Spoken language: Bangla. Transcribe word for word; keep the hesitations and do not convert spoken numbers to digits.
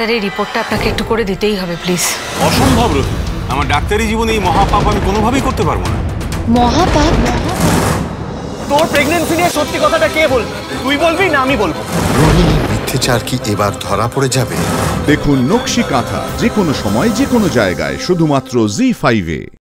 স্যার এই রিপোর্টটা আপনাকে একটু করে দিতেই হবে প্লিজ। অসম্ভব রোহিত, আমার ডাক্তারি জীবনে এই মহাপাপ আমি কোনোভাবেই করতে পারবো না। মহাপাপ? তোর প্রেগন্যান্সি নিয়ে সত্যি কথাটা কে বলবে? তুই বলবি না আমি বলবো? রোহিণীর মিথ্যেচার কি এবার ধরা পড়ে যাবে? দেখুন নকশি কাঁথা যে কোনো সময় যে কোনো জায়গায় শুধুমাত্র জি ফাইভে।